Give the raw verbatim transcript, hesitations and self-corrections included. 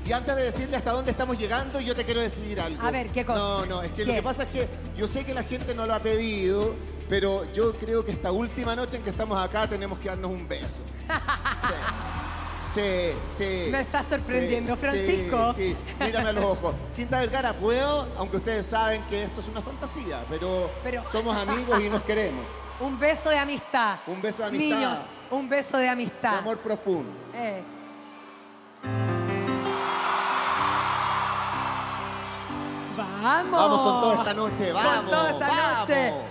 Y antes de decirle hasta dónde estamos llegando, yo te quiero decir algo. A ver, ¿qué cosa? No, no, es que ¿Qué? lo que pasa es que yo sé que la gente no lo ha pedido, pero yo creo que esta última noche en que estamos acá tenemos que darnos un beso. Sí, sí, sí. Me estás sorprendiendo, sí, Francisco. Sí, sí, mírame a los ojos. Quinta Vergara, puedo, aunque ustedes saben que esto es una fantasía, pero, Pero... somos amigos y nos queremos. Un beso de amistad. Un beso de amistad. Niños, un beso de amistad. De amor profundo. Es. Vamos. Vamos con todo esta noche, vamos, Con toda esta vamos. noche.